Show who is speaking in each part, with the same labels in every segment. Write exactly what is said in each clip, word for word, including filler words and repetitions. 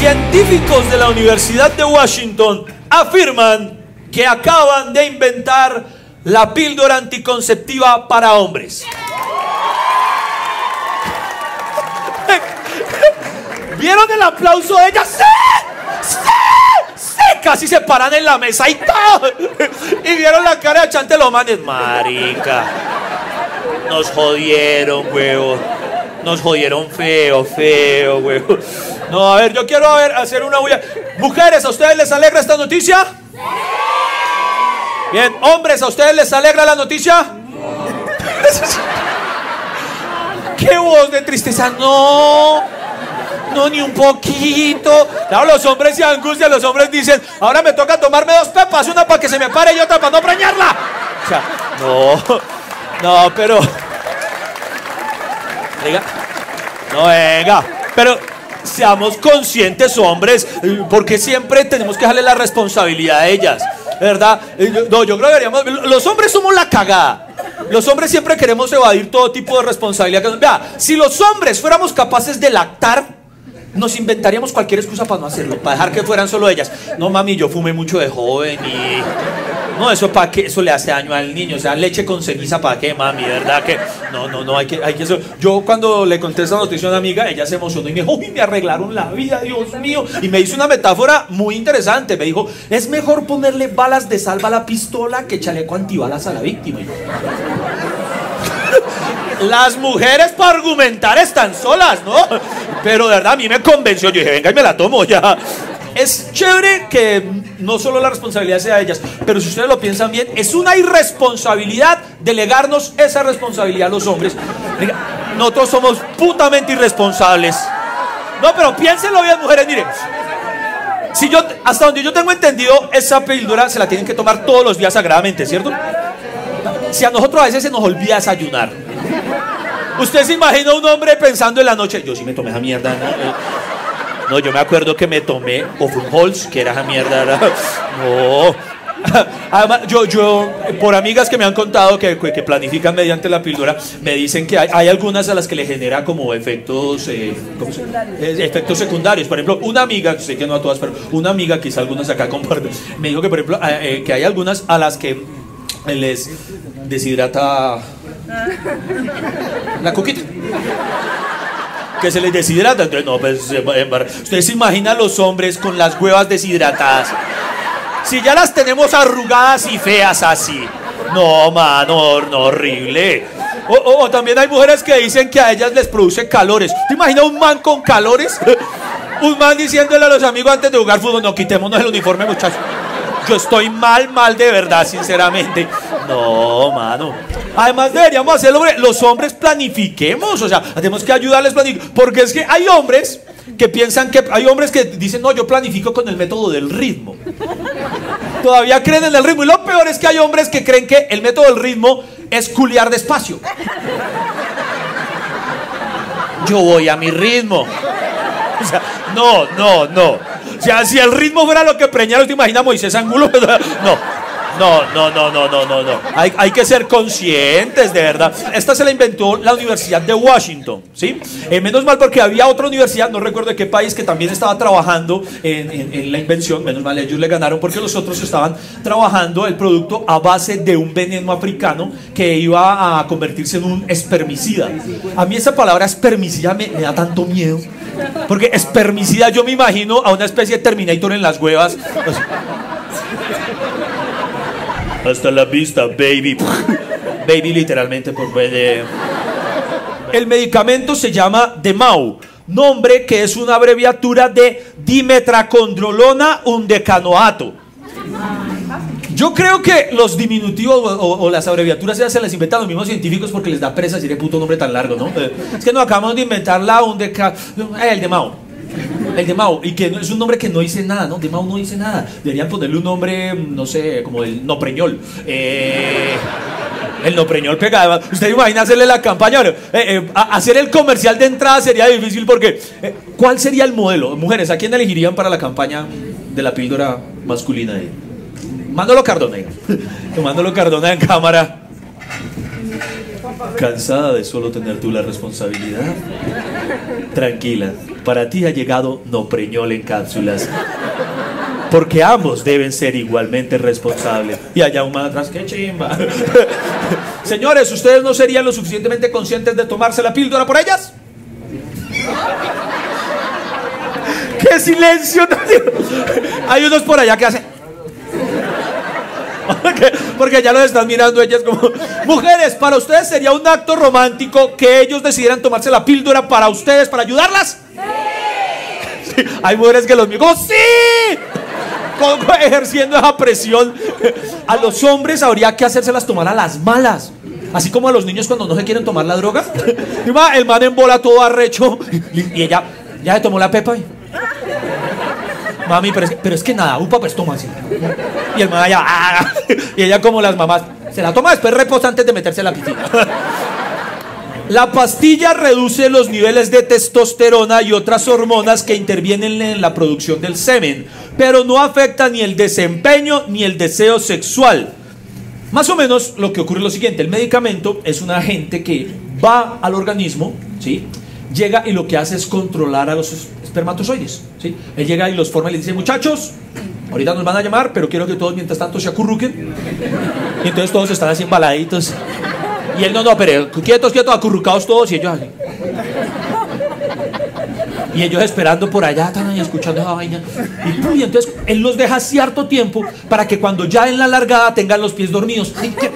Speaker 1: Científicos de la Universidad de Washington afirman que acaban de inventar la píldora anticonceptiva para hombres. ¿Vieron el aplauso de ella? ¡Sí! ¡Sí! ¡Sí! Casi se paran en la mesa y todo. Y vieron la cara de Chante los manes. Marica, nos jodieron, huevo. Nos jodieron feo, feo, huevo. No, a ver, yo quiero a ver, hacer una bulla. Mujeres, ¿a ustedes les alegra esta noticia? Bien, hombres, ¿a ustedes les alegra la noticia? ¡Qué voz de tristeza! No, no, ni un poquito. Claro, los hombres se angustian, los hombres dicen, ahora me toca tomarme dos pepas, una para que se me pare y otra para no preñarla. O sea, no, no, pero... Venga, no, venga, pero... Seamos conscientes, hombres, porque siempre tenemos que dejarle la responsabilidad a ellas, ¿verdad? No, yo creo que deberíamos... Los hombres somos la cagada. Los hombres siempre queremos evadir todo tipo de responsabilidad. Vea, si los hombres fuéramos capaces de lactar, nos inventaríamos cualquier excusa para no hacerlo, para dejar que fueran solo ellas. No, mami, yo fumé mucho de joven y... No, eso para qué, eso le hace daño al niño, o sea, leche con ceniza para qué, mami, ¿verdad? Que no, no, no, hay que, hay que eso. Yo cuando le conté esa noticia a una amiga, ella se emocionó y me dijo, uy, me arreglaron la vida, Dios mío. Y me hizo una metáfora muy interesante, me dijo, es mejor ponerle balas de salva a la pistola que chaleco antibalas a la víctima. Las mujeres para argumentar están solas, ¿no? Pero de verdad a mí me convenció, yo dije, venga y me la tomo ya. Es chévere que no solo la responsabilidad sea de ellas, pero si ustedes lo piensan bien, es una irresponsabilidad delegarnos esa responsabilidad a los hombres. Nosotros somos putamente irresponsables. No, pero piénsenlo bien, mujeres, miren. Si yo, hasta donde yo tengo entendido, esa píldora se la tienen que tomar todos los días sagradamente, ¿cierto? Si a nosotros a veces se nos olvida desayunar. ¿Usted se imagina un hombre pensando en la noche? Yo sí me tomé esa mierda, ¿no? No, yo me acuerdo que me tomé Ofenholz, que era esa mierda. No. Además, yo, yo, por amigas que me han contado que, que planifican mediante la píldora, me dicen que hay, hay algunas a las que le genera como efectos, eh, ¿cómo se llama? efectos secundarios. Por ejemplo, una amiga, sé que no a todas, pero una amiga, quizá algunas acá comparten, me dijo que, por ejemplo, eh, que hay algunas a las que les deshidrata la coquita. Que se les deshidrata, entonces no, pues ustedes se imaginan los hombres con las huevas deshidratadas. Si ya las tenemos arrugadas y feas así. No, mano, no, horrible. O, o, o también hay mujeres que dicen que a ellas les produce calores. ¿Te imaginas un man con calores? Un man diciéndole a los amigos antes de jugar fútbol, no, quitémonos el uniforme, muchachos. Yo estoy mal, mal de verdad, sinceramente. No, mano. Además deberíamos hacerlo, los hombres planifiquemos, o sea, tenemos que ayudarles a planificar, porque es que hay hombres que piensan que, hay hombres que dicen, no, yo planifico con el método del ritmo. Todavía creen en el ritmo, y lo peor es que hay hombres que creen que el método del ritmo es culiar despacio. Yo voy a mi ritmo. O sea, no, no, no. O sea, si el ritmo fuera lo que preñaron, ¿te imaginas Moisés Angulo? No. No, no, no, no, no, no, no. Hay, hay que ser conscientes, de verdad. Esta se la inventó la Universidad de Washington, ¿sí? Eh, menos mal porque había otra universidad, no recuerdo de qué país, que también estaba trabajando en, en, en la invención. Menos mal ellos le ganaron porque los otros estaban trabajando el producto a base de un veneno africano que iba a convertirse en un espermicida. A mí esa palabra espermicida me, me da tanto miedo. Porque espermicida, yo me imagino a una especie de Terminator en las huevas. O sea, hasta la vista, baby. Baby literalmente por de... El medicamento se llama Demau, nombre que es una abreviatura de dimetracondrolona undecanoato. Yo creo que los diminutivos o, o, o las abreviaturas ya se las inventan los mismos científicos porque les da pereza decir el puto nombre tan largo, ¿no? Es que nos acabamos de inventar la undeca... El Demau. El Demau, y que es un nombre que no dice nada, ¿no? Demau no dice nada. Deberían ponerle un nombre, no sé, como el Nopreñol. Eh, el Nopreñol pega. Usted imagina hacerle la campaña, eh, eh, hacer el comercial de entrada sería difícil porque eh, ¿cuál sería el modelo? Mujeres, ¿a quién elegirían para la campaña de la píldora masculina? Mándolo Cardona. Mándolo Cardona en cámara. ¿Cansada de solo tener tú la responsabilidad? Tranquila, para ti ha llegado Nopreñol en cápsulas. Porque ambos deben ser igualmente responsables. Y allá un man atrás, qué chimba. Señores, ¿ustedes no serían lo suficientemente conscientes de tomarse la píldora por ellas? ¡Qué silencio! Hay unos por allá que hacen... Porque ya los están mirando ellas como... Mujeres, ¿para ustedes sería un acto romántico que ellos decidieran tomarse la píldora para ustedes, para ayudarlas? ¡Sí! Sí. Hay mujeres que los miran como ¡sí! Como ejerciendo esa presión. A los hombres habría que hacérselas tomar a las malas. Así como a los niños cuando no se quieren tomar la droga. El man en bola todo arrecho. Y ella, ya se tomó la pepa. Mami, pero es que, pero es que nada, upa, pues toma así. Y el man allá, ¡ah! Y ella como las mamás, se la toma después reposa antes de meterse en la piscina. La pastilla reduce los niveles de testosterona y otras hormonas que intervienen en la producción del semen, pero no afecta ni el desempeño ni el deseo sexual. Más o menos lo que ocurre es lo siguiente: el medicamento es un agente que va al organismo, ¿sí? Llega y lo que hace es controlar a los espermatozoides, ¿sí? Él llega y los forma y les dice, muchachos, ahorita nos van a llamar, pero quiero que todos mientras tanto se acurruquen. Y entonces todos están así embaladitos. Y él, no, no, pero quietos, quietos, acurrucados todos. Y ellos así. Y ellos esperando por allá, están ahí escuchando esa vaina. Y, y entonces él los deja cierto tiempo para que cuando ya en la largada tengan los pies dormidos.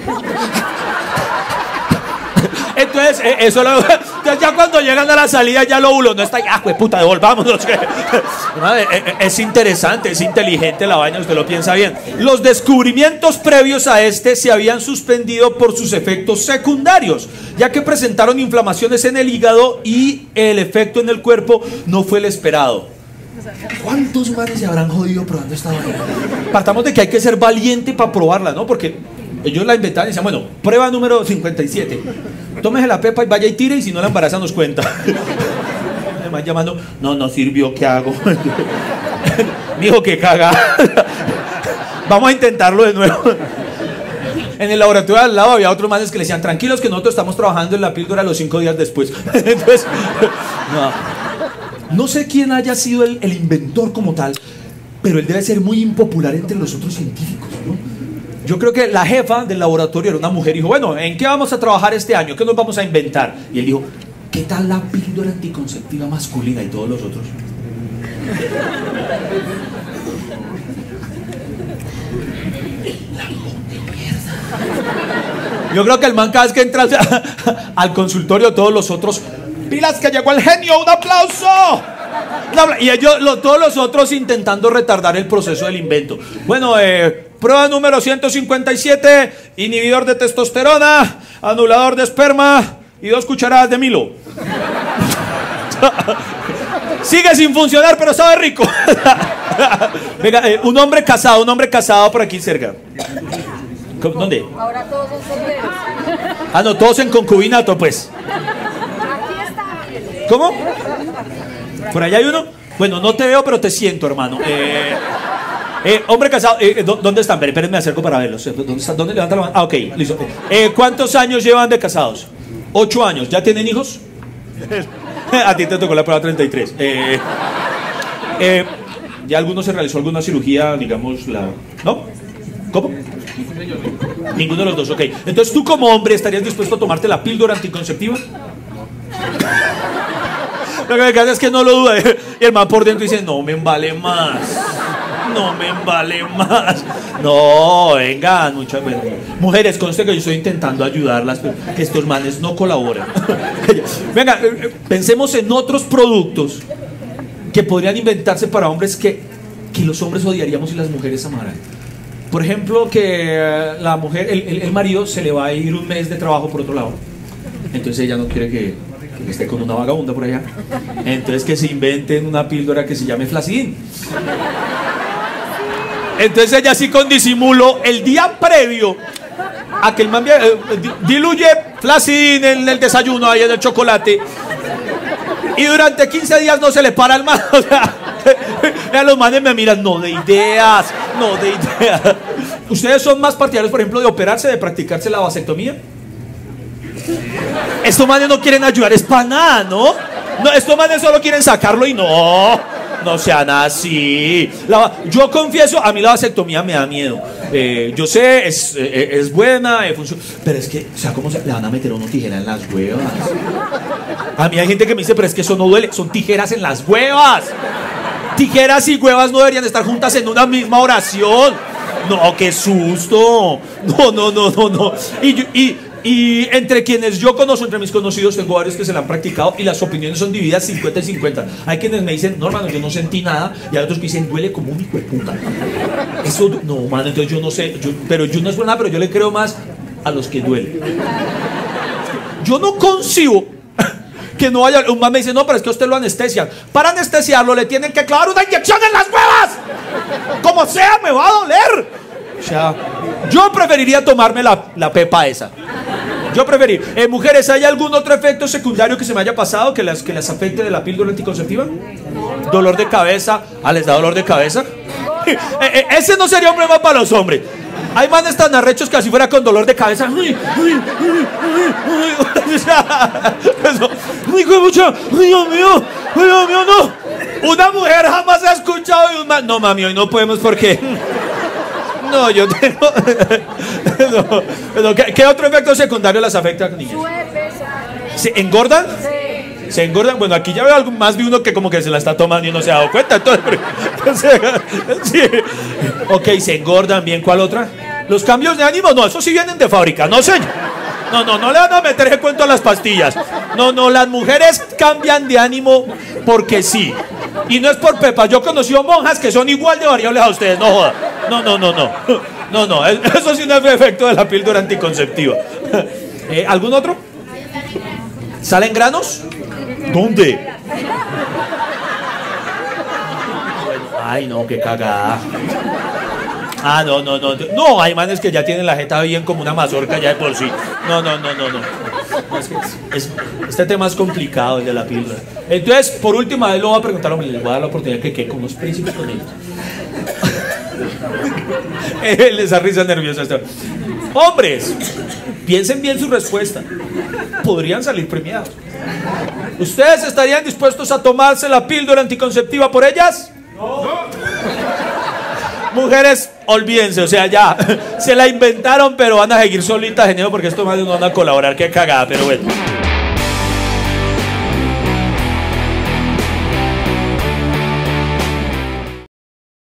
Speaker 1: Entonces, eso lo, entonces ya cuando llegan a la salida ya lo óvulo no está, ah, pues puta, devolvámonos. Es interesante, es inteligente la vaina, usted lo piensa bien. Los descubrimientos previos a este se habían suspendido por sus efectos secundarios, ya que presentaron inflamaciones en el hígado y el efecto en el cuerpo no fue el esperado. ¿Cuántos manes se habrán jodido probando esta vaina? Partamos de que hay que ser valiente para probarla, ¿no? Porque ellos la inventaron y decían, bueno, prueba número cincuenta y siete. Tómese la pepa y vaya y tire, y si no la embaraza nos cuenta. Además llamando, no, no sirvió, ¿qué hago? Mijo, que caga. Vamos a intentarlo de nuevo. En el laboratorio al lado había otros manes que le decían, tranquilos que nosotros estamos trabajando en la píldora los cinco días después. Entonces, no. No sé quién haya sido el, el inventor como tal, pero él debe ser muy impopular entre los otros científicos, ¿no? Yo creo que la jefa del laboratorio era una mujer y dijo, bueno, ¿en qué vamos a trabajar este año? ¿Qué nos vamos a inventar? Y él dijo, ¿qué tal la píldora anticonceptiva masculina? Y todos los otros. Yo creo que el man cada vez que entra al consultorio, todos los otros, pilas que llegó el genio, un aplauso. Y ellos, lo, todos los otros intentando retardar el proceso del invento. Bueno, eh... prueba número ciento cincuenta y siete, inhibidor de testosterona, anulador de esperma y dos cucharadas de Milo. Sigue sin funcionar, pero sabe rico. Venga, eh, un hombre casado, un hombre casado por aquí cerca. ¿Dónde?
Speaker 2: Ahora todos son solteros.
Speaker 1: Ah, no, todos en concubinato, pues.
Speaker 2: Aquí está.
Speaker 1: ¿Cómo? ¿Por allá hay uno? Bueno, no te veo, pero te siento, hermano. Eh... Eh, hombre casado, eh, ¿dónde están? Esperen, me acerco para verlos. ¿Dónde están? ¿Dónde levantan la mano? Ah, ok, listo. Eh, ¿Cuántos años llevan de casados? Ocho años. ¿Ya tienen hijos? A ti te tocó la prueba treinta y tres. Eh, eh, ¿Ya alguno se realizó alguna cirugía, digamos, la... ¿No? ¿Cómo? Ninguno de los dos, ok. Entonces, ¿tú como hombre estarías dispuesto a tomarte la píldora anticonceptiva? Lo que me pasa es que no lo duda. Y el man por dentro dice, no me vale más. No me vale más. No, vengan, muchas veces. Mujeres, conste que yo estoy intentando ayudarlas, pero que estos manes no colaboran. Venga, pensemos en otros productos que podrían inventarse para hombres que, que los hombres odiaríamos y las mujeres amaran. Por ejemplo, que la mujer, el, el, el marido se le va a ir un mes de trabajo por otro lado. Entonces ella no quiere que, que esté con una vagabunda por allá. Entonces que se inventen una píldora que se llame Flacidin. Entonces ella así con disimulo, el día previo a que el man eh, diluye Flacidin en el desayuno, ahí en el chocolate, y durante quince días no se le para el man. O sea, los manes me miran, no de ideas, no de ideas. ¿Ustedes son más partidarios, por ejemplo, de operarse, de practicarse la vasectomía? Estos manes no quieren ayudar, es para nada, ¿no? No, estos manes solo quieren sacarlo y no, no sean así. La, yo confieso, a mí la vasectomía me da miedo. Eh, yo sé, es, eh, es buena, eh, funciona, pero es que, o sea, ¿cómo se le van a meter a uno tijera en las huevas? A mí hay gente que me dice, pero es que eso no duele, son tijeras en las huevas. Tijeras y huevas no deberían estar juntas en una misma oración. No, qué susto. No, no, no, no, no. Y, y, y entre quienes yo conozco, entre mis conocidos, tengo varios que se la han practicado y las opiniones son divididas cincuenta y cincuenta. Hay quienes me dicen, no, hermano, yo no sentí nada. Y hay otros que dicen, duele como un hijo de puta. Eso, no, mano, entonces yo no sé. Yo, pero yo no es nada, pero yo le creo más a los que duelen. Yo no concibo que no haya. Un man me dice, no, pero es que a usted lo anestesian. Para anestesiarlo le tienen que clavar una inyección en las huevas. Como sea, me va a doler. O sea, yo preferiría tomarme la, la pepa esa. Yo preferiría. Eh, mujeres, ¿hay algún otro efecto secundario que se me haya pasado que las, que las afecte de la píldora anticonceptiva? Dolor de cabeza. Ah, ¿les da dolor de cabeza? eh, eh, ese no sería un problema para los hombres. Hay manes tan arrechos que así fuera con dolor de cabeza. ¡Uy, uy, uy, uy! O sea, eso. ¡Uy, qué mucho! ¡Ay, Dios mío! ¡Ay, Dios mío, no! Una mujer jamás ha escuchado de un man. No, mami, hoy no podemos porque. No, yo tengo. No, no. ¿Qué, ¿Qué otro efecto secundario las afecta, niñas? ¿Se engordan?
Speaker 2: Sí.
Speaker 1: ¿Se engordan? Bueno, aquí ya veo algo, más de uno que como que se la está tomando y no se ha dado cuenta. Entonces, sí. Ok, se engordan bien. ¿Cuál otra? Los cambios de ánimo, no, eso sí vienen de fábrica, no señor. No, no, no le van a meter el cuento a las pastillas. No, no, las mujeres cambian de ánimo porque sí. Y no es por pepa, yo he conocido monjas que son igual de variables a ustedes, no joda. No, no, no, no. No, no, eso sí no es efecto de la píldora anticonceptiva. ¿Eh, ¿Algún otro? ¿Salen granos? ¿Dónde? Ay, no, qué cagada. Ah, no, no, no. No, hay manes que ya tienen la jeta bien como una mazorca ya de por sí. No, no, no, no, no. No, es que es, este tema es complicado, el de la píldora. Entonces, por última vez lo voy a preguntar, hombre, les voy a dar la oportunidad que quede con unos príncipes con ellos. Les da risa nerviosa esta. Hombres, piensen bien su respuesta. Podrían salir premiados. ¿Ustedes estarían dispuestos a tomarse la píldora anticonceptiva por ellas? No. Mujeres, olvídense, o sea, ya se la inventaron, pero van a seguir solitas, genio, porque estos madres no van a colaborar, qué cagada, pero bueno.